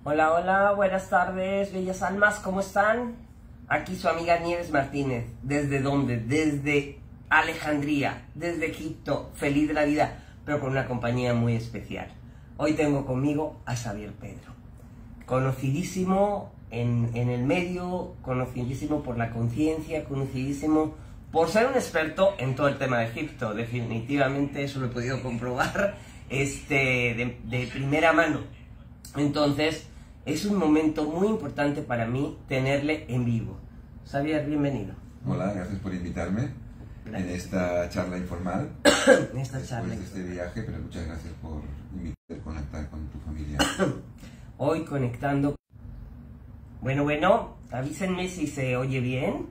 Hola, hola, buenas tardes, bellas almas, ¿cómo están? Aquí su amiga Nieves Martínez. ¿Desde dónde? Desde Alejandría, desde Egipto, feliz de la vida, pero con una compañía muy especial. Hoy tengo conmigo a Xavier Pedro, conocidísimo en el medio, conocidísimo por la conciencia, conocidísimo por ser un experto en todo el tema de Egipto. Definitivamente eso lo he podido comprobar de primera mano. Entonces, es un momento muy importante para mí tenerle en vivo. Xavier, bienvenido. Hola, gracias por invitarme en esta charla informal. En esta charla. Después de este viaje, pero muchas gracias por invitarme a conectar con tu familia. Hoy conectando. Bueno, avísenme si se oye bien.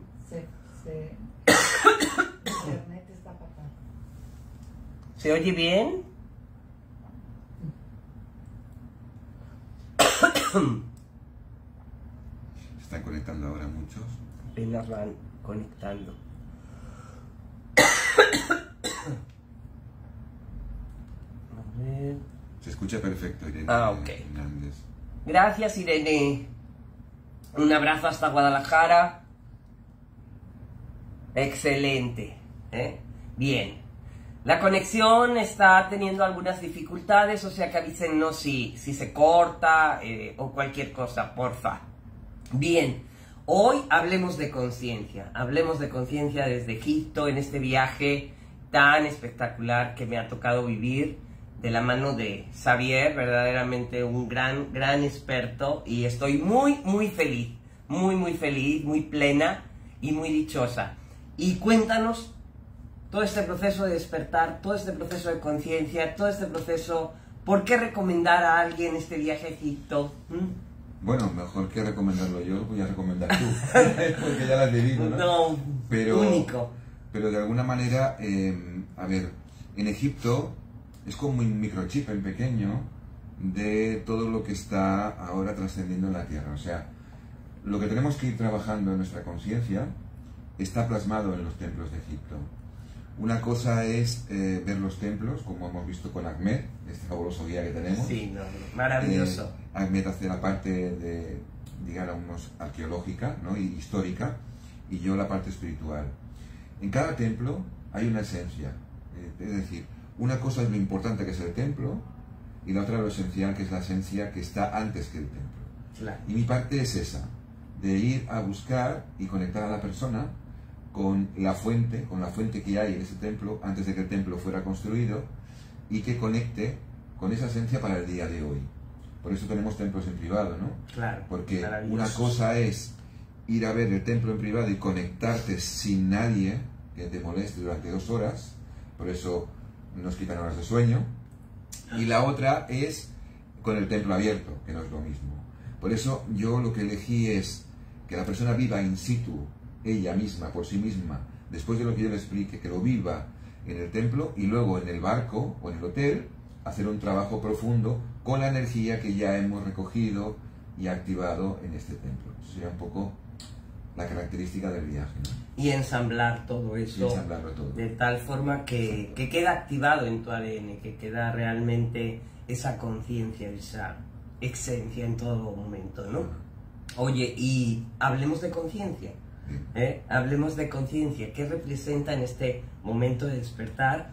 Internet está fatal. ¿Se oye bien? Se están conectando ahora muchos. Apenas van conectando. A ver. Se escucha perfecto, Irene. Ok. Hernández. Gracias, Irene. Un abrazo hasta Guadalajara. Excelente. Bien. La conexión está teniendo algunas dificultades, o sea que avísennos si se corta o cualquier cosa, porfa. Bien, hoy hablemos de conciencia. Hablemos de conciencia desde Egipto, en este viaje tan espectacular que me ha tocado vivir de la mano de Xavier, verdaderamente un gran experto, y estoy muy feliz, muy plena y muy dichosa. Y cuéntanos todo este proceso de despertar, todo este proceso de conciencia, todo este proceso, ¿por qué recomendar a alguien este viaje a Egipto? Bueno, mejor que recomendarlo yo, lo voy a recomendar tú, porque ya lo has vivido, ¿no? No, pero, único. Pero de alguna manera, a ver, en Egipto es como un microchip en pequeño de todo lo que está ahora trascendiendo en la Tierra. O sea, lo que tenemos que ir trabajando en nuestra conciencia está plasmado en los templos de Egipto. Una cosa es ver los templos, como hemos visto con Ahmed, este fabuloso guía que tenemos. Sí, no, maravilloso. Ahmed hace la parte de, digamos, arqueológica, ¿no? Y histórica, y yo la parte espiritual. En cada templo hay una esencia, es decir, una cosa es lo importante que es el templo, y la otra lo esencial, que es la esencia que está antes que el templo. Claro. Y mi parte es esa, de ir a buscar y conectar a la persona con la fuente que hay en ese templo antes de que el templo fuera construido, y que conecte con esa esencia para el día de hoy. Por eso tenemos templos en privado, ¿no? Claro. Porque una cosa es ir a ver el templo en privado y conectarte sin nadie que te moleste durante 2 horas, por eso nos quitan horas de sueño, y la otra es con el templo abierto, que no es lo mismo. Por eso yo lo que elegí es que la persona viva in situ, ella misma, por sí misma, después de lo que yo le explique, que lo viva en el templo, y luego en el barco o en el hotel hacer un trabajo profundo con la energía que ya hemos recogido y activado en este templo. Eso sería un poco la característica del viaje, ¿no? Y ensamblar todo eso, ensamblarlo todo, de tal forma que queda activado en tu ADN, que queda realmente esa conciencia, esa esencia en todo momento, ¿no? Oye, y hablemos de conciencia. Hablemos de conciencia. ¿Qué representa en este momento de despertar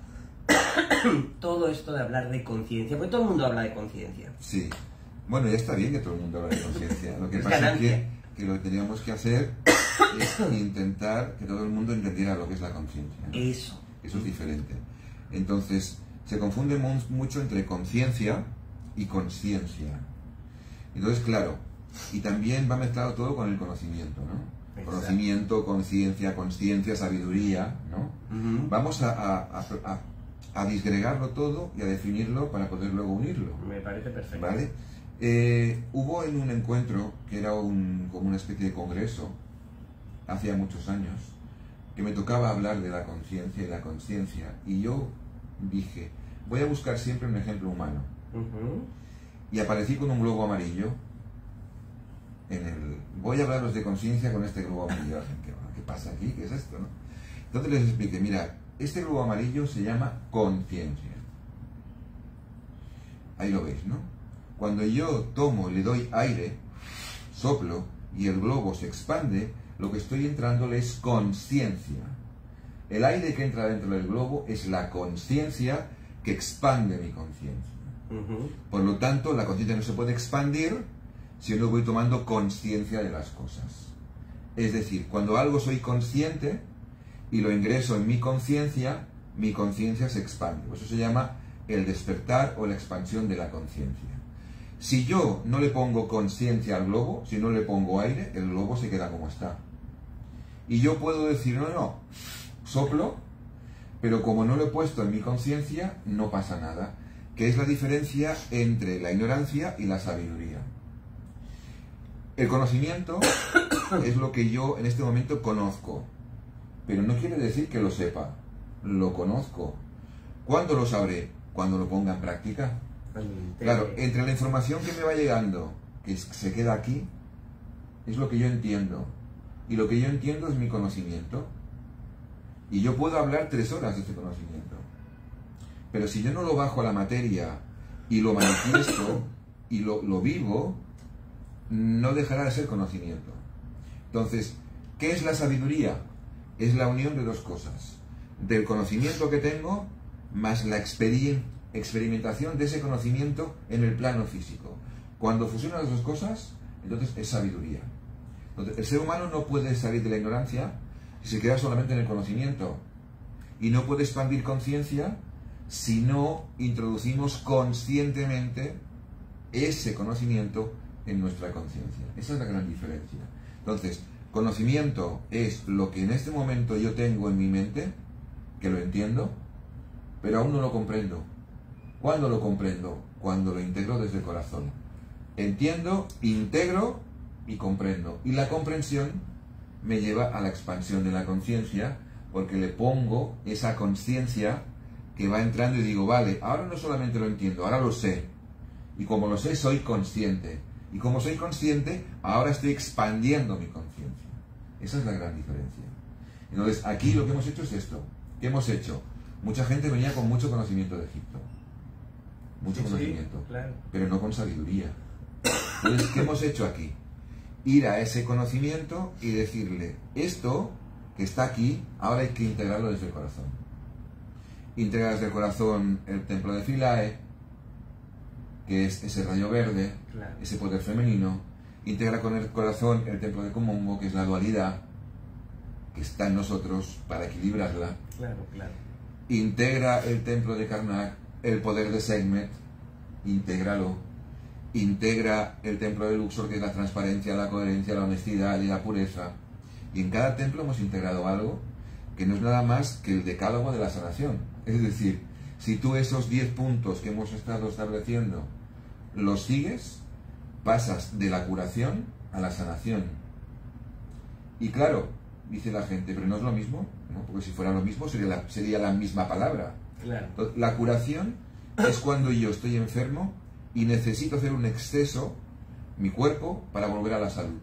todo esto de hablar de conciencia? Porque todo el mundo habla de conciencia. Sí. Bueno, ya está bien que todo el mundo hable de conciencia. Lo que pasa es que lo que teníamos que hacer es intentar que todo el mundo entendiera lo que es la conciencia, ¿no? Eso es diferente. Entonces, se confunde mucho entre conciencia y consciencia. Entonces, claro, y también va mezclado todo con el conocimiento, ¿no? Exacto. Conocimiento, conciencia, consciencia, sabiduría, ¿no? Vamos a disgregarlo todo y a definirlo para poder luego unirlo. Me parece perfecto. ¿Vale? Hubo en un encuentro que era como una especie de congreso hacía muchos años, que me tocaba hablar de la conciencia y la consciencia, y yo dije, voy a buscar siempre un ejemplo humano. Y aparecí con un globo amarillo. Voy a hablaros de conciencia con este globo amarillo. ¿Qué pasa aquí? ¿Qué es esto, no? Entonces les expliqué, mira, este globo amarillo se llama conciencia. Ahí lo veis, ¿no? Cuando yo tomo, le doy aire, soplo, y el globo se expande, lo que estoy entrándole es conciencia. El aire que entra dentro del globo es la conciencia que expande mi conciencia. Por lo tanto, la conciencia no se puede expandir si no voy tomando conciencia de las cosas. Es decir, cuando algo soy consciente y lo ingreso en mi conciencia se expande. Eso se llama el despertar o la expansión de la conciencia. Si yo no le pongo conciencia al globo, si no le pongo aire, el globo se queda como está. Y yo puedo decir, no, soplo, pero como no lo he puesto en mi conciencia, no pasa nada. Que es la diferencia entre la ignorancia y la sabiduría. El conocimiento es lo que yo en este momento conozco, pero no quiere decir que lo sepa, lo conozco. ¿Cuándo lo sabré? Cuando lo ponga en práctica. Claro, entre la información que me va llegando, que se queda aquí, es lo que yo entiendo. Y lo que yo entiendo es mi conocimiento. Y yo puedo hablar 3 horas de este conocimiento. Pero si yo no lo bajo a la materia y lo manifiesto y lo vivo, no dejará de ser conocimiento. Entonces, ¿qué es la sabiduría? Es la unión de 2 cosas. Del conocimiento que tengo más la experimentación de ese conocimiento en el plano físico. Cuando fusionan las 2 cosas, entonces es sabiduría. Entonces, el ser humano no puede salir de la ignorancia si se queda solamente en el conocimiento. Y no puede expandir conciencia si no introducimos conscientemente ese conocimiento en nuestra conciencia. Esa es la gran diferencia. Entonces, conocimiento es lo que en este momento yo tengo en mi mente, que lo entiendo, pero aún no lo comprendo. ¿Cuándo lo comprendo? Cuando lo integro desde el corazón. Entiendo, integro y comprendo. Y la comprensión me lleva a la expansión de la conciencia, porque le pongo esa conciencia que va entrando y digo, vale, ahora no solamente lo entiendo, ahora lo sé. Y como lo sé, soy consciente. Y como soy consciente, ahora estoy expandiendo mi conciencia. Esa es la gran diferencia. Entonces, aquí lo que hemos hecho es esto. ¿Qué hemos hecho? Mucha gente venía con mucho conocimiento de Egipto. Mucho conocimiento. Sí, claro. Pero no con sabiduría. Entonces, ¿qué hemos hecho aquí? Ir a ese conocimiento y decirle, esto que está aquí, ahora hay que integrarlo desde el corazón. Integra desde el corazón el templo de Philae, que es ese rayo verde, claro, ese poder femenino. Integra con el corazón el templo de Komongo, que es la dualidad que está en nosotros para equilibrarla. Claro, claro. Integra el templo de Karnak, el poder de Sekhmet, intégralo. Integra el templo de Luxor, que es la transparencia, la coherencia, la honestidad y la pureza. Y en cada templo hemos integrado algo que no es nada más que el decálogo de la sanación. Es decir, si tú esos 10 puntos que hemos estado estableciendo los sigues, pasas de la curación a la sanación. Y claro, dice la gente, pero no es lo mismo, ¿no? Porque si fuera lo mismo sería la misma palabra. Claro. Entonces, la curación es cuando yo estoy enfermo y necesito hacer un exceso, mi cuerpo, para volver a la salud.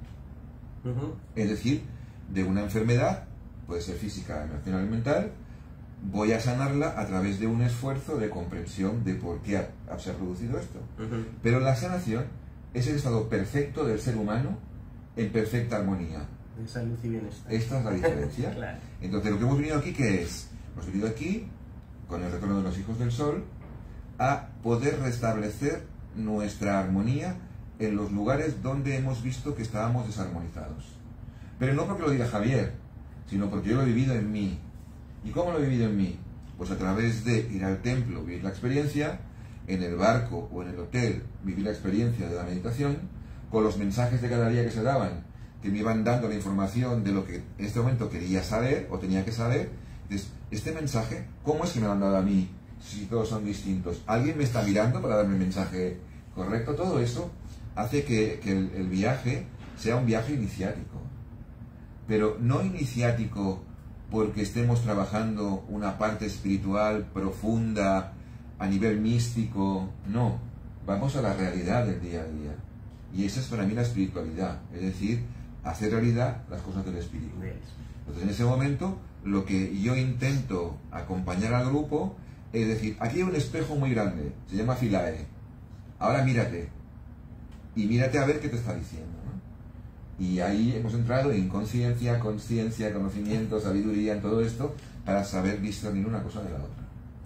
Es decir, de una enfermedad, puede ser física, emocional y mental, voy a sanarla a través de un esfuerzo de comprensión de por qué se ha producido esto. Pero la sanación es el estado perfecto del ser humano en perfecta armonía. De salud y bienestar. Esta es la diferencia. Claro. Entonces, lo que hemos venido aquí, ¿qué es? Hemos venido aquí, con el retorno de los hijos del sol, a poder restablecer nuestra armonía en los lugares donde hemos visto que estábamos desarmonizados. Pero no porque lo diga Javier, sino porque yo lo he vivido en mí. ¿Y cómo lo he vivido en mí? Pues a través de ir al templo, vivir la experiencia, en el barco o en el hotel, vivir la experiencia de la meditación, con los mensajes de cada día que se daban, que me iban dando la información de lo que en este momento quería saber o tenía que saber. Entonces, este mensaje, ¿cómo es que me lo han dado a mí si todos son distintos? ¿Alguien me está mirando para darme el mensaje correcto? Todo eso hace que el viaje sea un viaje iniciático. Pero no iniciático porque estemos trabajando una parte espiritual profunda a nivel místico. No, vamos a la realidad del día a día. Y esa es para mí la espiritualidad, es decir, hacer realidad las cosas del espíritu. Entonces, en ese momento, lo que yo intento acompañar al grupo es decir, aquí hay un espejo muy grande, se llama Philae. Ahora mírate, y mírate a ver qué te está diciendo, ¿no? Y ahí hemos entrado en conciencia, conocimiento, sabiduría, en todo esto, para saber discernir una cosa de la otra.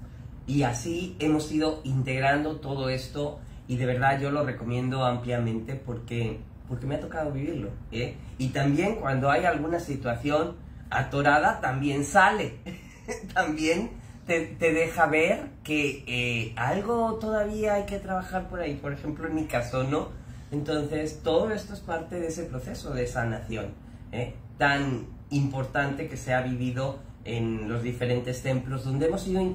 Y así hemos ido integrando todo esto, y de verdad yo lo recomiendo ampliamente porque me ha tocado vivirlo, ¿eh? Y también cuando hay alguna situación atorada, también sale, también te deja ver que algo todavía hay que trabajar por ahí, por ejemplo en mi caso, ¿no? Entonces todo esto es parte de ese proceso de sanación, tan importante que se ha vivido en los diferentes templos donde hemos ido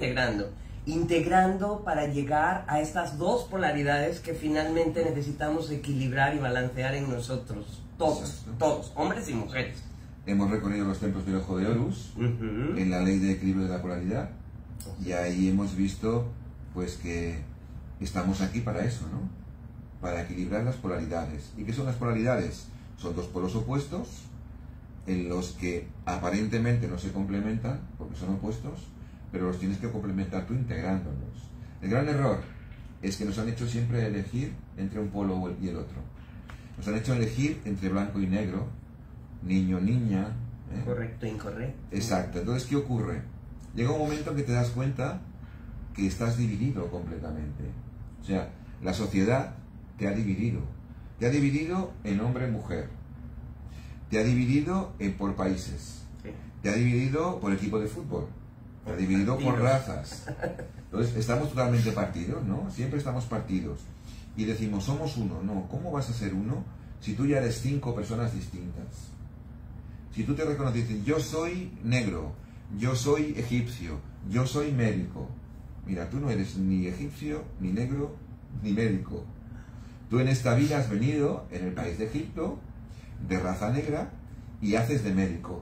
integrando para llegar a estas dos polaridades que finalmente necesitamos equilibrar y balancear en nosotros, todos, hombres y mujeres. Hemos recorrido los templos del Ojo de Horus, en la ley de equilibrio de la polaridad, y ahí hemos visto pues que estamos aquí para eso, ¿no? Para equilibrar las polaridades. ¿Y qué son las polaridades? Son dos polos opuestos en los que aparentemente no se complementan porque son opuestos, pero los tienes que complementar tú integrándolos. El gran error es que nos han hecho siempre elegir entre un polo y el otro. Nos han hecho elegir entre blanco y negro, niño, niña. Correcto, incorrecto. Exacto. Entonces, ¿qué ocurre? Llega un momento en que te das cuenta que estás dividido completamente. O sea, la sociedad te ha dividido. Te ha dividido en hombre-mujer. Te ha dividido por países. Sí. Te ha dividido por equipo de fútbol. Te ha dividido por razas. Entonces, estamos totalmente partidos, ¿no? Siempre estamos partidos. Y decimos, somos uno. No, ¿cómo vas a ser uno si tú ya eres 5 personas distintas? Si tú te reconoces, dices, yo soy negro, yo soy egipcio, yo soy médico. Mira, tú no eres ni egipcio, ni negro, ni médico. Tú en esta vida has venido, en el país de Egipto, de raza negra, y haces de médico.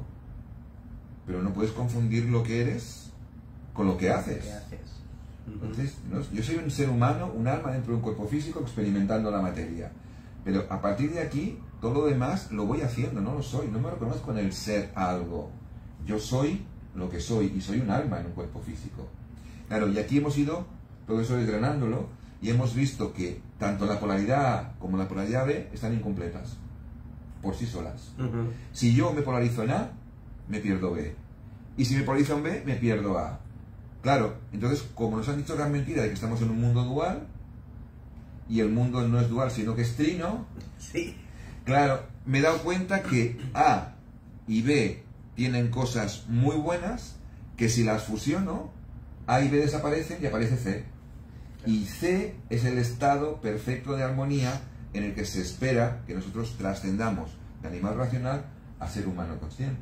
Pero no puedes confundir lo que eres con lo que haces. Entonces, ¿no? Yo soy un ser humano, un alma dentro de un cuerpo físico experimentando la materia. Pero a partir de aquí, todo lo demás lo voy haciendo, no lo soy. No me reconozco en el ser algo. Yo soy lo que soy y soy un alma en un cuerpo físico. Claro, y aquí hemos ido, todo eso desgranándolo, y hemos visto que tanto la polaridad A como la polaridad B están incompletas, por sí solas. Si yo me polarizo en A, me pierdo B. Y si me polarizo en B, me pierdo A. Claro, entonces, como nos han dicho gran mentira de que estamos en un mundo dual, y el mundo no es dual, sino que es trino, sí. Claro, me he dado cuenta que A y B tienen cosas muy buenas, que si las fusiono, A y B desaparecen y aparece C. Y C es el estado perfecto de armonía en el que se espera que nosotros trascendamos de animal racional a ser humano consciente.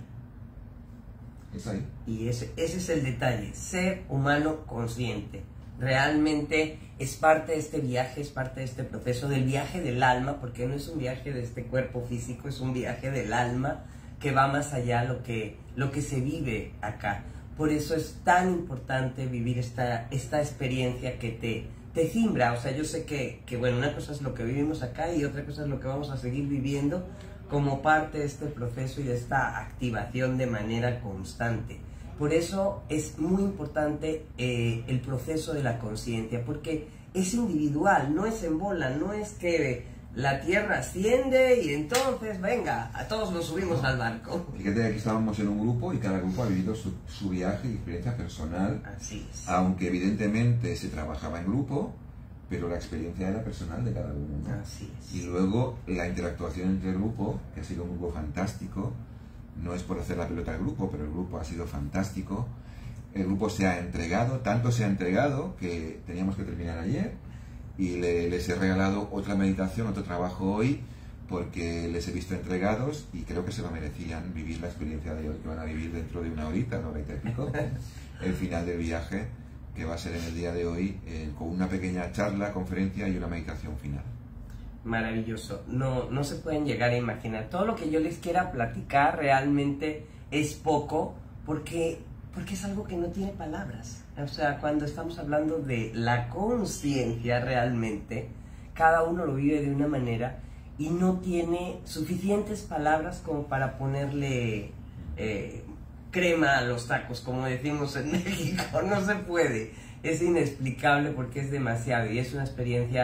Es ahí. Y ese es el detalle, ser humano consciente. Realmente es parte de este viaje, es parte de este proceso, del viaje del alma, porque no es un viaje de este cuerpo físico, es un viaje del alma que va más allá de lo que se vive acá. Por eso es tan importante vivir esta experiencia que te cimbra. O sea, yo sé que bueno, una cosa es lo que vivimos acá y otra cosa es lo que vamos a seguir viviendo como parte de este proceso y de esta activación de manera constante. Por eso es muy importante el proceso de la conciencia, porque es individual, no es en bola, no es que la Tierra asciende y entonces, venga, a todos nos subimos al barco. Fíjate que aquí estábamos en un grupo y cada grupo ha vivido su viaje y experiencia personal. Así es. Aunque evidentemente se trabajaba en grupo, pero la experiencia era personal de cada uno, ¿no? Así es. Y luego la interactuación entre el grupo, que ha sido un grupo fantástico. No es por hacer la pelota al grupo, pero el grupo ha sido fantástico. El grupo se ha entregado, tanto se ha entregado que teníamos que terminar ayer y les he regalado otra meditación, otro trabajo hoy, porque les he visto entregados y creo que se lo merecían vivir la experiencia de hoy, que van a vivir dentro de una horita y pico, el final del viaje, que va a ser en el día de hoy, con una pequeña charla, conferencia y una meditación final. Maravilloso, no se pueden llegar a imaginar. Todo lo que yo les quiera platicar realmente es poco, porque es algo que no tiene palabras. O sea, cuando estamos hablando de la conciencia realmente, cada uno lo vive de una manera y no tiene suficientes palabras como para ponerle crema a los tacos, como decimos en México. No se puede, es inexplicable porque es demasiado y es una experiencia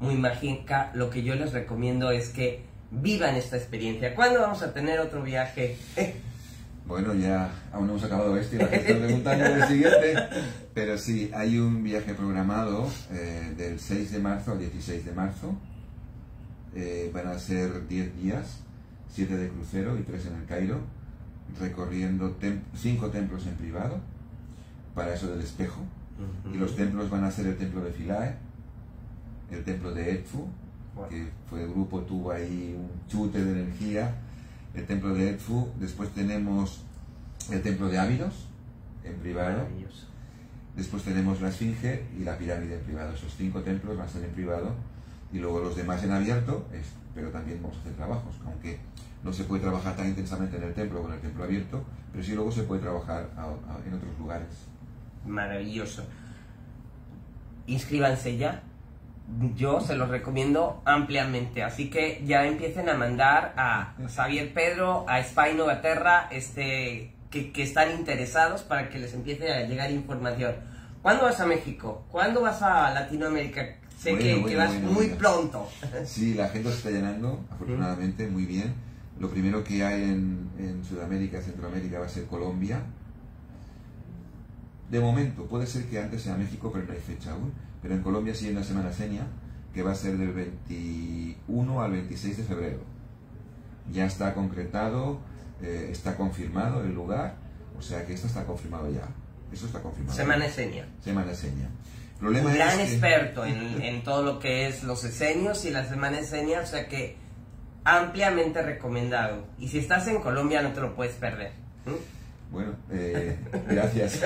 muy mágica. Lo que yo les recomiendo es que vivan esta experiencia. ¿Cuándo vamos a tener otro viaje? Bueno, ya aún no hemos acabado este, la gente está preguntando el siguiente, pero sí, hay un viaje programado del 6 de marzo al 16 de marzo. Van a ser 10 días, 7 de crucero y 3 en el Cairo, recorriendo 5 templos en privado, para eso del espejo. Y los templos van a ser el templo de Philae, el templo de Edfu, que fue el grupo, tuvo ahí un chute de energía, el templo de Edfu. Después tenemos el templo de Abydos en privado. Después tenemos la Esfinge y la pirámide en privado. Esos 5 templos van a ser en privado, y luego los demás en abierto, pero también vamos a hacer trabajos, aunque no se puede trabajar tan intensamente en el templo o en el templo abierto, pero sí luego se puede trabajar en otros lugares. Maravilloso. Inscríbanse ya. Yo se los recomiendo ampliamente, así que ya empiecen a mandar a Xavier Pedro, a Spy Nova Terra, que están interesados, para que les empiece a llegar información. ¿Cuándo vas a México? ¿Cuándo vas a Latinoamérica? Sé que vas muy pronto. Sí, la gente se está llenando, afortunadamente, muy bien. Lo primero que hay en Sudamérica, Centroamérica, va a ser Colombia. De momento, puede ser que antes sea México, pero no hay fecha aún. Pero en Colombia sí hay una semana seña, que va a ser del 21 al 26 de febrero. Ya está concretado, está confirmado el lugar, o sea que esto está confirmado ya. Eso está confirmado. Semana seña. Semana seña. Problema Un gran es que... experto en todo lo que es los esenios y las semanas señas, o sea que ampliamente recomendado. Y si estás en Colombia no te lo puedes perder. Bueno, gracias.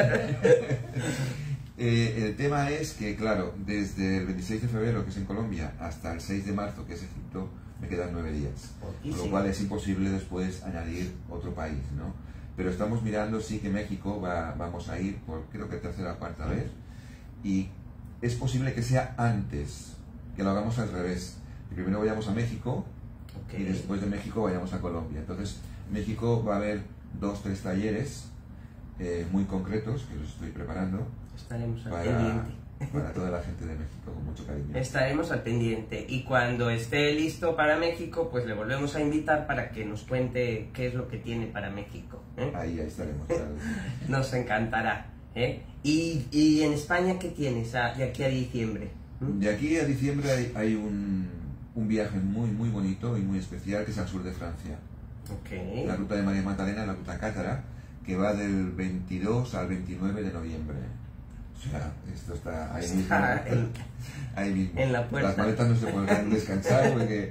El tema es que, claro, desde el 26 de febrero, que es en Colombia, hasta el 6 de marzo, que es Egipto, me quedan 9 días. Con lo cual es imposible después añadir otro país, ¿no? Pero estamos mirando, sí, que México vamos a ir por, creo que tercera o cuarta vez. Y es posible que sea antes, que lo hagamos al revés. Que primero vayamos a México, y después de México vayamos a Colombia. Entonces, México va a haber 2-3 talleres muy concretos, que los estoy preparando. Estaremos al pendiente. Para toda la gente de México, con mucho cariño. Estaremos al pendiente. Y cuando esté listo para México, pues le volvemos a invitar para que nos cuente qué es lo que tiene para México. Ahí estaremos. Claro. Nos encantará. ¿Y en España qué tienes de aquí a diciembre? De aquí a diciembre hay un viaje muy bonito y muy especial, que es al sur de Francia. La ruta de María Magdalena, la ruta Cátara, que va del 22 al 29 de noviembre. O sea, esto está ahí mismo. Ahí mismo. En la puerta. Las maletas no se podrán descansar.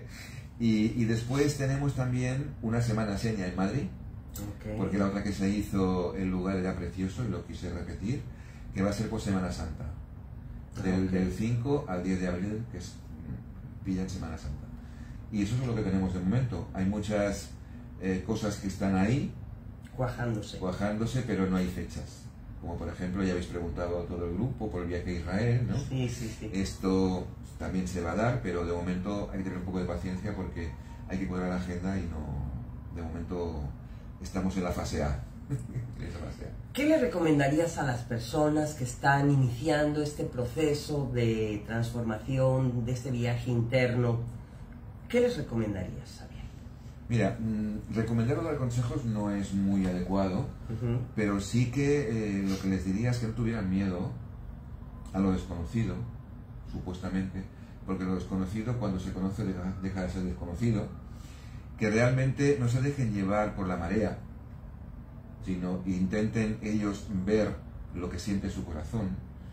Y después tenemos también una semana seña en Madrid, porque la otra que se hizo, el lugar era precioso y lo quise repetir, que va a ser por Semana Santa. Del 5 al 10 de abril, que es pilla en Semana Santa. Y eso es lo que tenemos de momento. Hay muchas cosas que están ahí cuajándose, pero no hay fechas. Como por ejemplo, ya habéis preguntado a todo el grupo por el viaje a Israel, ¿no? Sí. Esto también se va a dar, pero de momento hay que tener un poco de paciencia, porque hay que cuadrar la agenda y no, de momento estamos en la fase A. ¿Qué le recomendarías a las personas que están iniciando este proceso de transformación, de este viaje interno? ¿Qué les recomendarías, Xavier? Mira, recomendar o dar consejos no es muy adecuado, pero sí que lo que les diría es que no tuvieran miedo a lo desconocido, supuestamente, porque lo desconocido, cuando se conoce, deja de ser desconocido, que realmente no se dejen llevar por la marea, sino intenten ellos ver lo que siente su corazón.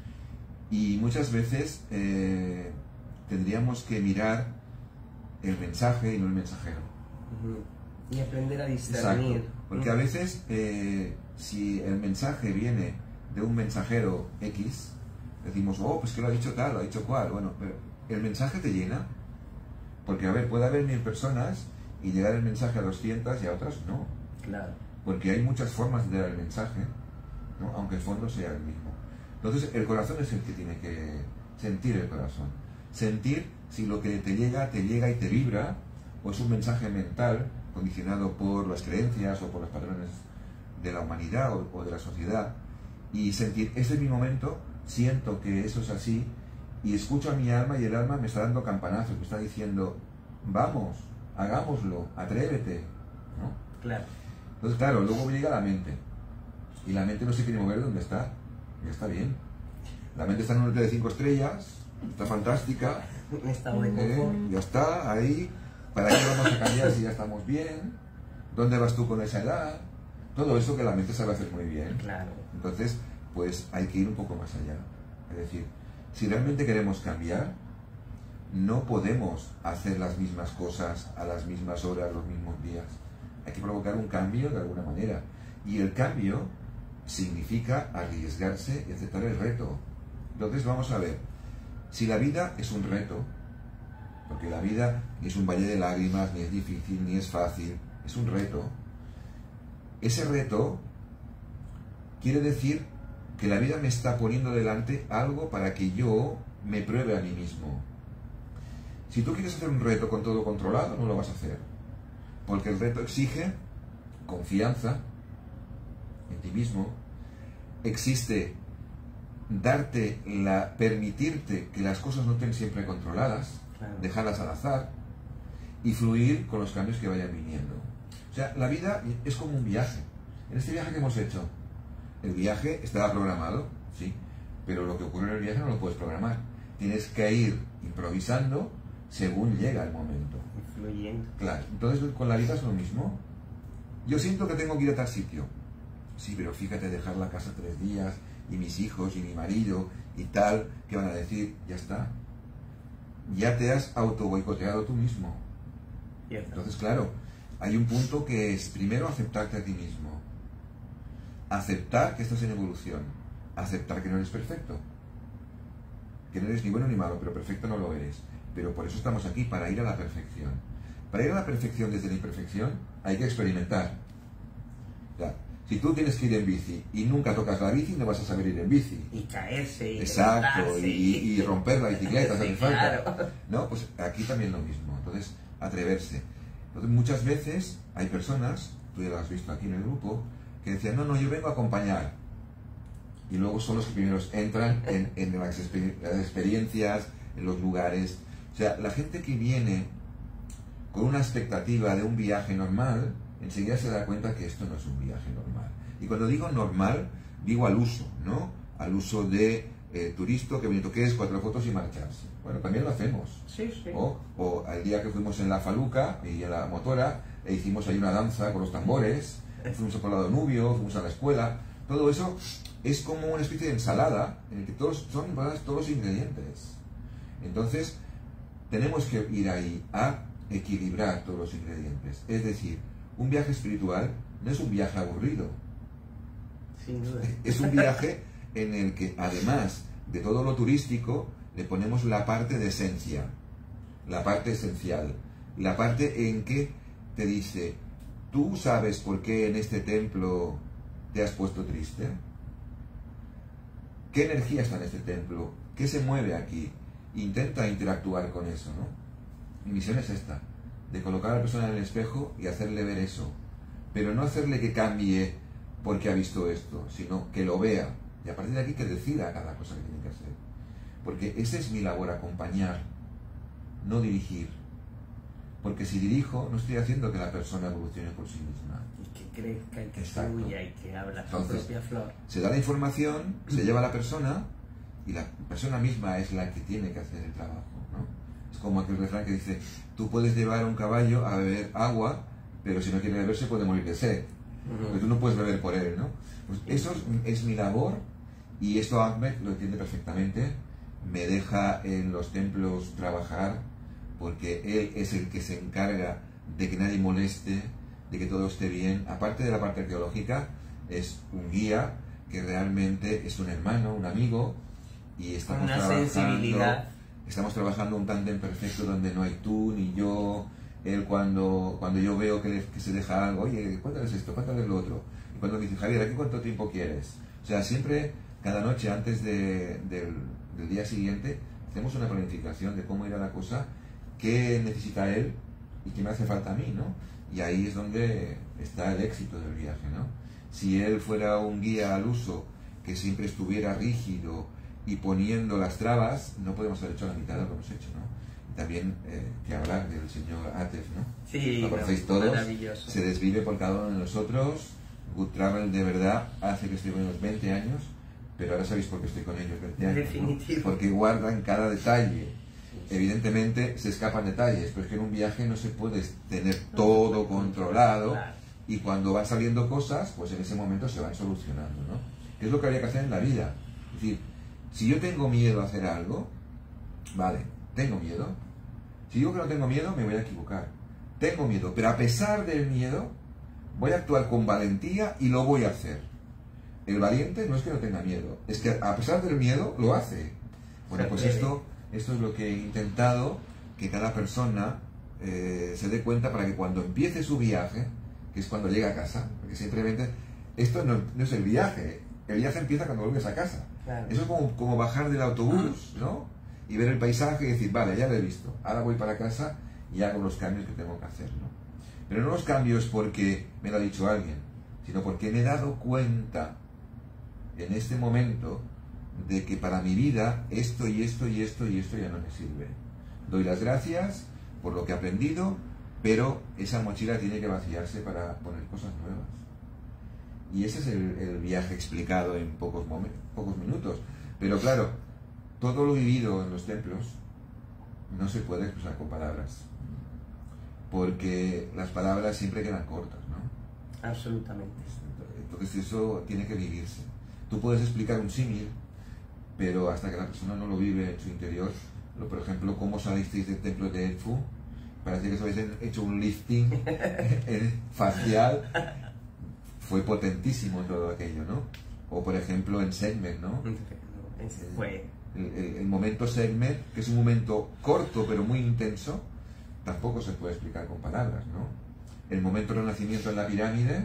Y muchas veces tendríamos que mirar el mensaje y no el mensajero. Y aprender a discernir. Exacto, porque a veces si el mensaje viene de un mensajero X, decimos, oh, pues que lo ha dicho tal, lo ha dicho cual. Bueno, pero el mensaje te llena, porque a ver, puede haber 1000 personas y llegar el mensaje a 200 y a otras no. Claro. Porque hay muchas formas de dar el mensaje, ¿no? Aunque el fondo sea el mismo. Entonces el corazón es el que tiene que sentir el corazón. Sentir si lo que te llega y te vibra, o es un mensaje mental condicionado por las creencias o por los patrones de la humanidad o de la sociedad, y sentir, este es mi momento, siento que eso es así, y escucho a mi alma y el alma me está dando campanazos, me está diciendo, vamos, hagámoslo, atrévete, ¿no? Claro. Entonces, claro, luego llega la mente. Y la mente no se quiere mover de donde está. Ya está bien. La mente está en un hotel de 5 estrellas, está fantástica. Estado de confort. Ya está, ahí. ¿Para qué vamos a cambiar si ya estamos bien? ¿Dónde vas tú con esa edad? Todo eso que la mente sabe hacer muy bien. Claro. Entonces, pues hay que ir un poco más allá. Es decir, si realmente queremos cambiar, no podemos hacer las mismas cosas a las mismas horas, los mismos días. Hay que provocar un cambio de alguna manera. Y el cambio significa arriesgarse y aceptar el reto. Entonces vamos a ver, si la vida es un reto, porque la vida ni es un valle de lágrimas, ni es difícil, ni es fácil, es un reto. Ese reto quiere decir que la vida me está poniendo delante algo para que yo me pruebe a mí mismo. Si tú quieres hacer un reto con todo controlado, no lo vas a hacer. Porque el reto exige confianza en ti mismo, existe permitirte que las cosas no estén siempre controladas, Claro. dejarlas al azar y fluir con los cambios que vayan viniendo. O sea, la vida es como un viaje. En este viaje que hemos hecho, el viaje estaba programado, sí, pero lo que ocurre en el viaje no lo puedes programar. Tienes que ir improvisando según llega el momento. Influyendo. Claro, entonces con la vida es lo mismo. Yo siento que tengo que ir a tal sitio. Sí, pero fíjate, dejar la casa 3 días, y mis hijos, y mi marido, y tal, ¿qué van a decir? Ya está. Ya te has auto boicoteado tú mismo. Cierto. Entonces, claro, hay un punto que es, primero, aceptarte a ti mismo. Aceptar que estás en evolución. Aceptar que no eres perfecto. Que no eres ni bueno ni malo, pero perfecto no lo eres. Pero por eso estamos aquí, para ir a la perfección. Para ir a la perfección desde la imperfección, hay que experimentar. Ya. Si tú tienes que ir en bici y nunca tocas la bici, no vas a saber ir en bici. Y caerse, y Exacto, levantarse, y romper la bicicleta, Sí, hace falta. claro. No, pues aquí también lo mismo. Entonces, atreverse. Entonces, muchas veces hay personas, tú ya lo has visto aquí en el grupo, que decían, no, yo vengo a acompañar. Y luego son los que primero entran en las experiencias, en los lugares. O sea, la gente que viene con una expectativa de un viaje normal, enseguida se da cuenta que esto no es un viaje normal. Y cuando digo normal, digo al uso, ¿no? Al uso de turista que viene, ¿qué es? 4 fotos y marcharse. Bueno, también lo hacemos. Sí, sí. O al día que fuimos en la Faluca y en la motora, e hicimos ahí una danza con los tambores, fuimos por el Danubio, fuimos a la escuela. Todo eso es como una especie de ensalada en el que son todos los ingredientes. Entonces, tenemos que ir ahí a equilibrar todos los ingredientes. Es decir, un viaje espiritual no es un viaje aburrido. Sin duda. Es un viaje en el que, además de todo lo turístico, le ponemos la parte de esencia, la parte esencial, la parte en que te dice, ¿tú sabes por qué en este templo te has puesto triste? ¿Qué energía está en este templo? ¿Qué se mueve aquí? Intenta interactuar con eso, ¿no? Mi misión es esta, de colocar a la persona en el espejo y hacerle ver eso, pero no hacerle que cambie porque ha visto esto, sino que lo vea, y a partir de aquí que decida cada cosa que tiene que hacer. Porque esa es mi labor, acompañar, no dirigir. Porque si dirijo, no estoy haciendo que la persona evolucione por sí misma. Y que crezca, y que Exacto. fluya, y que abra su Entonces, propia flor. se da la información, se lleva a la persona, y la persona misma es la que tiene que hacer el trabajo, ¿no? Es como aquel refrán que dice, tú puedes llevar a un caballo a beber agua, pero si no quiere beber se puede morir de sed. Porque tú no puedes beber por él, ¿no? Pues eso es mi labor, y esto Ahmed lo entiende perfectamente. Me deja en los templos trabajar, porque él es el que se encarga de que nadie moleste, de que todo esté bien. Aparte de la parte arqueológica, es un guía que realmente es un hermano, un amigo, y estamos Una trabajando, sensibilidad. estamos trabajando un tándem perfecto donde no hay tú ni yo. Él cuando yo veo que se deja algo, oye, cuéntales esto, cuéntales lo otro. Y cuando me dice, Javier, ¿aquí cuánto tiempo quieres? O sea, siempre, cada noche antes del día siguiente, hacemos una planificación de cómo irá la cosa, qué necesita él y qué me hace falta a mí, ¿no? Y ahí es donde está el éxito del viaje, ¿no? Si él fuera un guía al uso, que siempre estuviera rígido, y poniendo las trabas, no podemos haber hecho la mitad de lo que hemos hecho, ¿no? Y también, que hablar del señor Atef, ¿no? Sí, lo conocéis todos, maravilloso. se desvive por cada uno de nosotros. Good Travel de verdad hace que estoy con ellos 20 años, pero ahora sabéis por qué estoy con ellos 20 años, Definitivo. ¿no? Porque guardan cada detalle. Evidentemente se escapan detalles, pero es que en un viaje no se puede tener todo controlado, Claro. y cuando van saliendo cosas, pues en ese momento se van solucionando, ¿no? ¿Qué es lo que habría que hacer en la vida? Es decir, si yo tengo miedo a hacer algo, vale, tengo miedo. Si digo que no tengo miedo, me voy a equivocar. Tengo miedo, pero a pesar del miedo, voy a actuar con valentía y lo voy a hacer. El valiente no es que no tenga miedo, es que a pesar del miedo, lo hace. Bueno, pues esto es lo que he intentado, que cada persona se dé cuenta para que cuando empiece su viaje, que es cuando llega a casa, porque simplemente esto no es el viaje empieza cuando vuelves a casa. Claro. Eso es como bajar del autobús, ¿no? Y ver el paisaje y decir, vale, ya lo he visto, ahora voy para casa y hago los cambios que tengo que hacer, ¿no? Pero no los cambios porque me lo ha dicho alguien, sino porque me he dado cuenta en este momento de que para mi vida esto y esto y esto y esto ya no me sirve. Doy las gracias por lo que he aprendido, pero esa mochila tiene que vaciarse para poner cosas nuevas. Y ese es el viaje explicado en pocos minutos. Pero claro, todo lo vivido en los templos no se puede expresar con palabras, porque las palabras siempre quedan cortas, ¿no? Absolutamente. Entonces eso tiene que vivirse. Tú puedes explicar un símil, pero hasta que la persona no lo vive en su interior, por ejemplo, cómo salisteis del templo de Edfu, parece que os habéis hecho un lifting facial, fue potentísimo todo aquello, ¿no? O por ejemplo en Segment, ¿no? Ese fue... El momento Segment, que es un momento corto pero muy intenso, tampoco se puede explicar con palabras, ¿no? El momento renacimiento en la pirámide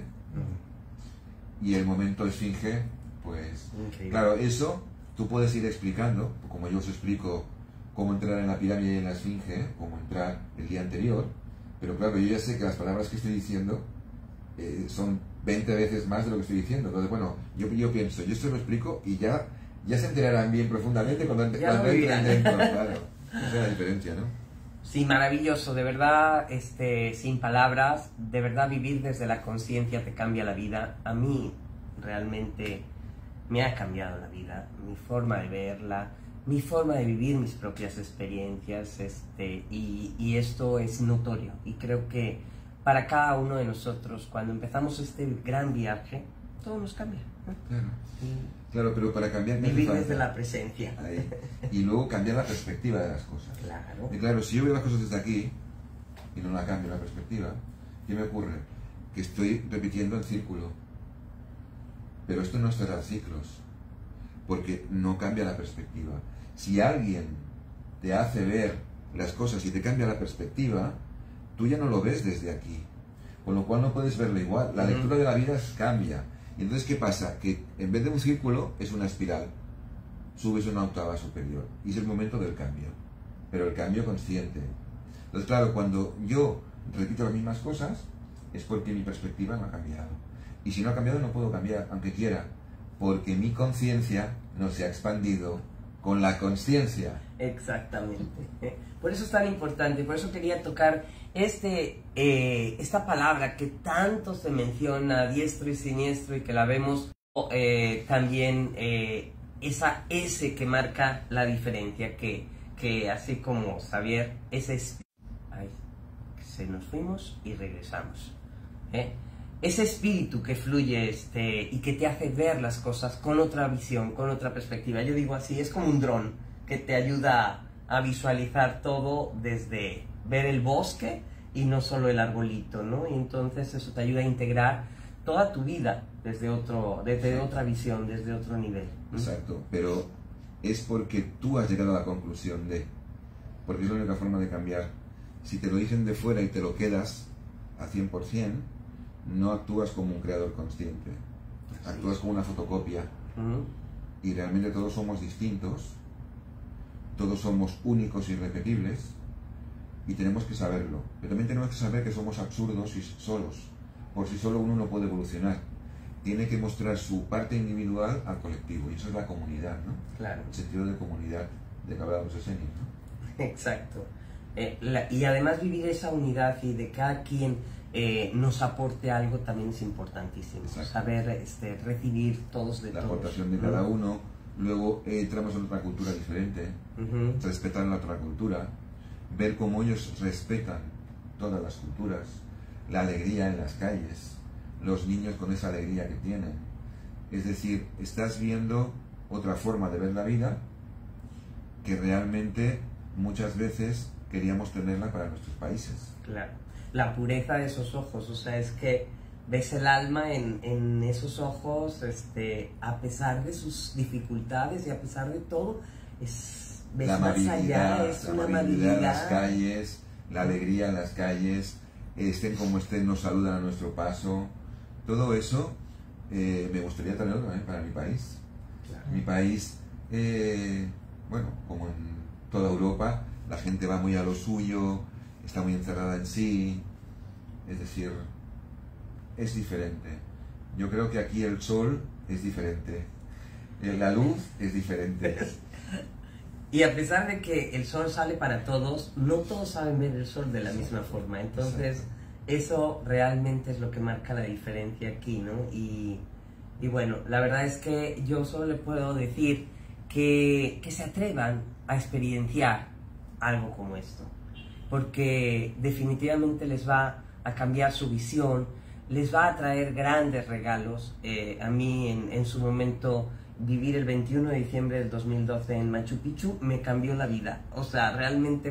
y el momento Esfinge, pues... Increíble. Claro, eso tú puedes ir explicando, como yo os explico cómo entrar en la pirámide y en la Esfinge, cómo entrar el día anterior, pero claro, yo ya sé que las palabras que estoy diciendo son 20 veces más de lo que estoy diciendo. Entonces, bueno, yo pienso, yo esto lo explico y ya se enterarán bien profundamente cuando entren dentro, claro. Esa es la diferencia, ¿no? Sí, maravilloso, de verdad, sin palabras, de verdad vivir desde la conciencia te cambia la vida. A mí realmente me ha cambiado la vida, mi forma de verla, mi forma de vivir mis propias experiencias, y esto es notorio. Y creo que para cada uno de nosotros, cuando empezamos este gran viaje, todo nos cambia, ¿no? Claro. Claro, pero para cambiar... Vivir desde la presencia. Ahí. Y luego cambiar la perspectiva de las cosas. Claro. Y claro, si yo veo las cosas desde aquí y no la cambio la perspectiva, ¿qué me ocurre? Que estoy repitiendo el círculo. Pero esto no será ciclos, porque no cambia la perspectiva. Si alguien te hace ver las cosas y te cambia la perspectiva, tú ya no lo ves desde aquí, con lo cual no puedes verlo igual. La lectura de la vida cambia. Y entonces, ¿qué pasa? Que en vez de un círculo, es una espiral. Subes una octava superior. Y es el momento del cambio. Pero el cambio consciente. Entonces, claro, cuando yo repito las mismas cosas, es porque mi perspectiva no ha cambiado. Y si no ha cambiado, no puedo cambiar, aunque quiera. Porque mi conciencia no se ha expandido con la consciencia. Exactamente. Por eso es tan importante, por eso quería tocar esta palabra que tanto se menciona a diestro y siniestro y que la vemos también, esa S que marca la diferencia, que así como Xavier, ay, se nos fuimos y regresamos. Ese espíritu que fluye y que te hace ver las cosas con otra visión, con otra perspectiva. Yo digo así, es como un dron que te ayuda a visualizar todo desde ver el bosque y no solo el arbolito, ¿no? Y entonces eso te ayuda a integrar toda tu vida desde otra visión, desde otro nivel, ¿no? Exacto, pero es porque tú has llegado a la conclusión porque es la única forma de cambiar. Si te lo dicen de fuera y te lo quedas a 100%, no actúas como un creador consciente, actúas como una fotocopia. Y realmente todos somos distintos, todos somos únicos y irrepetibles, y tenemos que saberlo. Pero también tenemos que saber que somos absurdos y solos. Por sí solo uno no puede evolucionar. tiene que mostrar su parte individual al colectivo, y eso es la comunidad, ¿no? Claro. El sentido de comunidad de que hablábamos Esenio, ¿no? Exacto. Y además vivir esa unidad y de cada quien nos aporte algo también es importantísimo. Exacto. Saber recibir todos de La todos. aportación de cada uno. Luego entramos en otra cultura diferente, respetar la otra cultura, ver cómo ellos respetan todas las culturas, la alegría en las calles, los niños con esa alegría que tienen. Es decir, estás viendo otra forma de ver la vida que realmente muchas veces queríamos tenerla para nuestros países. Claro. La pureza de esos ojos, o sea, es que ves el alma en esos ojos, a pesar de sus dificultades y a pesar de todo, ves La más allá, es la una amabilidad en las amabilidad. calles, la alegría en las calles, estén como estén, nos saludan a nuestro paso. Todo eso me gustaría traerlo también para mi país. Claro. Mi país, bueno, como en toda Europa, la gente va muy a lo suyo, está muy encerrada en sí, es decir, es diferente. Yo creo que aquí el sol es diferente, la luz es diferente. Y a pesar de que el sol sale para todos, no todos saben ver el sol de la misma forma. Entonces, eso realmente es lo que marca la diferencia aquí, ¿no? Y bueno, la verdad es que yo solo le puedo decir que se atrevan a experienciar algo como esto. Porque definitivamente les va a cambiar su visión, les va a traer grandes regalos. A mí en su momento vivir el 21 de diciembre del 2012 en Machu Picchu me cambió la vida. O sea, realmente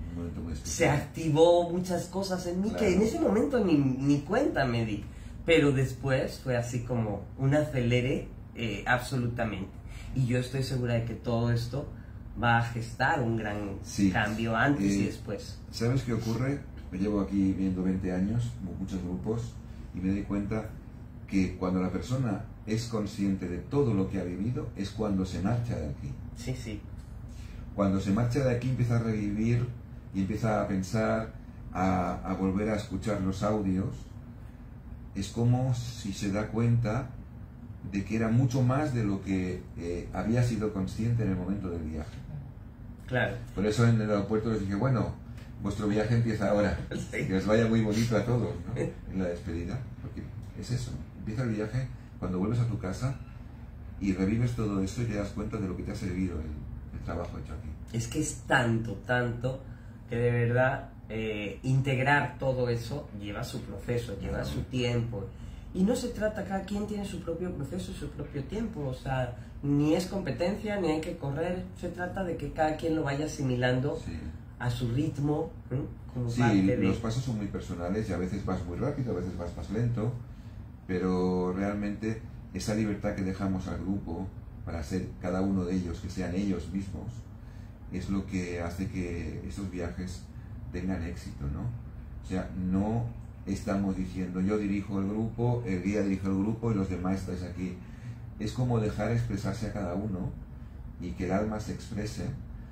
se activó muchas cosas en mí, claro, que en ese momento ni cuenta me di. Pero después fue así como un acelere absolutamente. Y yo estoy segura de que todo esto va a gestar un gran cambio antes y después. ¿Sabes qué ocurre? Me llevo aquí viendo 20 años, muchos grupos, y me doy cuenta que cuando la persona es consciente de todo lo que ha vivido, es cuando se marcha de aquí. Sí, sí. Cuando se marcha de aquí empieza a revivir y empieza a pensar, a volver a escuchar los audios. Es como si se da cuenta de que era mucho más de lo que había sido consciente en el momento del viaje. Claro. Por eso en el aeropuerto les dije, bueno, vuestro viaje empieza ahora. Sí. Que os vaya muy bonito a todos, ¿no? En la despedida. Porque es eso, empieza el viaje cuando vuelves a tu casa y revives todo eso y te das cuenta de lo que te ha servido el trabajo hecho aquí. Es que es tanto que de verdad integrar todo eso lleva su proceso, lleva su tiempo. Y no se trata, cada quien tiene su propio proceso y su propio tiempo, o sea, ni es competencia, ni hay que correr, se trata de que cada quien lo vaya asimilando a su ritmo, ¿eh? Como los pasos son muy personales y a veces vas muy rápido, a veces vas más lento, pero realmente esa libertad que dejamos al grupo para ser cada uno de ellos, que sean ellos mismos, es lo que hace que esos viajes tengan éxito, ¿no? O sea, no estamos diciendo yo dirijo el grupo, el guía dirige el grupo y los demás estáis aquí. Es como dejar expresarse a cada uno y que el alma se exprese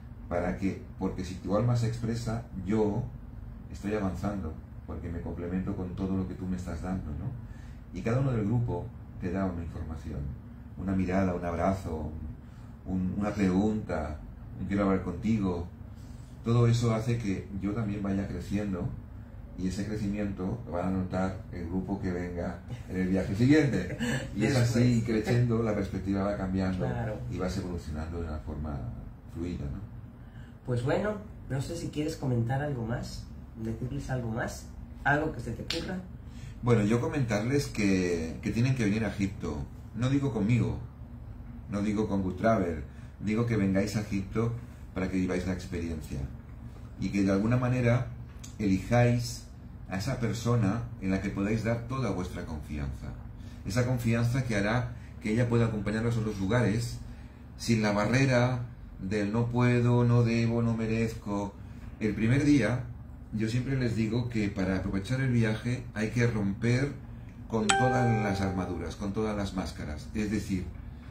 porque si tu alma se expresa, yo estoy avanzando porque me complemento con todo lo que tú me estás dando, ¿no? Y cada uno del grupo te da una información, una mirada, un abrazo, una pregunta, un quiero hablar contigo. Todo eso hace que yo también vaya creciendo y ese crecimiento lo van a notar el grupo que venga en el viaje siguiente. Y es así, creciendo, la perspectiva va cambiando, claro, y vas evolucionando de una forma fluida, ¿no? Pues bueno, no sé si quieres comentar algo más, decirles algo más, algo que se te ocurra. Bueno, yo comentarles que tienen que venir a Egipto. No digo conmigo, no digo con Good Travel, digo que vengáis a Egipto para que viváis la experiencia y que de alguna manera elijáis a esa persona en la que podáis dar toda vuestra confianza. Esa confianza que hará que ella pueda acompañaros a los lugares sin la barrera del no puedo, no debo, no merezco. El primer día, yo siempre les digo que para aprovechar el viaje hay que romper con todas las armaduras, con todas las máscaras. Es decir,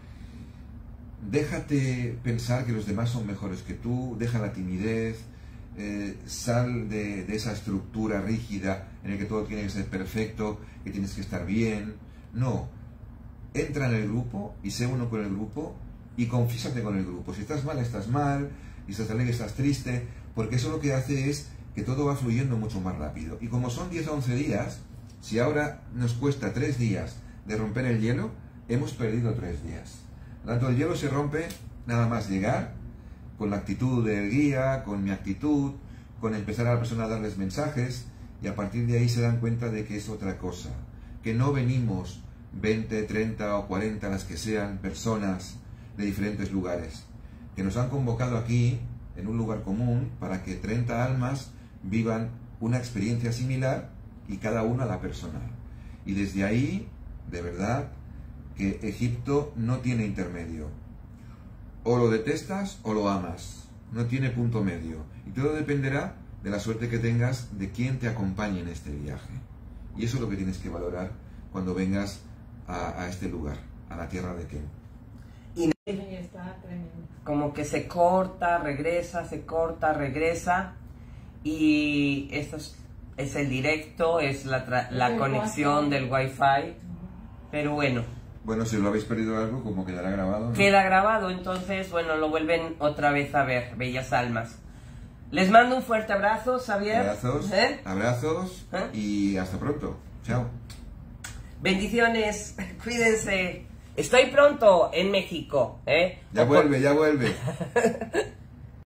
déjate pensar que los demás son mejores que tú, deja la timidez, sal de esa estructura rígida en la que todo tiene que ser perfecto, que tienes que estar bien. No, entra en el grupo y sé uno con el grupo y confiésate con el grupo. Si estás mal, y si estás alegre, estás triste, porque eso lo que hace es que todo va fluyendo mucho más rápido. Y como son 10 a 11 días, si ahora nos cuesta 3 días de romper el hielo, hemos perdido 3 días. Por lo tanto, el hielo se rompe nada más llegar, con la actitud del guía, con mi actitud, con empezar a la persona a darles mensajes, y a partir de ahí se dan cuenta de que es otra cosa, que no venimos 20, 30 o 40, las que sean, personas de diferentes lugares, que nos han convocado aquí, en un lugar común, para que 30 almas vivan una experiencia similar y cada una la personal. Y desde ahí, de verdad, que Egipto no tiene intermedio. O lo detestas o lo amas. No tiene punto medio. Y todo dependerá de la suerte que tengas de quién te acompañe en este viaje. Y eso es lo que tienes que valorar cuando vengas a este lugar, a la tierra de Ken. Y Está tremendo. como que se corta, regresa, y esto es el directo, es la el conexión wifi. del wifi, pero bueno, Bueno, si lo habéis perdido algo, como quedará grabado, ¿no? queda grabado, entonces bueno, lo vuelven otra vez a ver, bellas almas. Les mando un fuerte abrazo, Xavier. Abrazos, abrazos y hasta pronto. Chao. Bendiciones, cuídense. Estoy pronto en México, Ya vuelve, ya vuelve.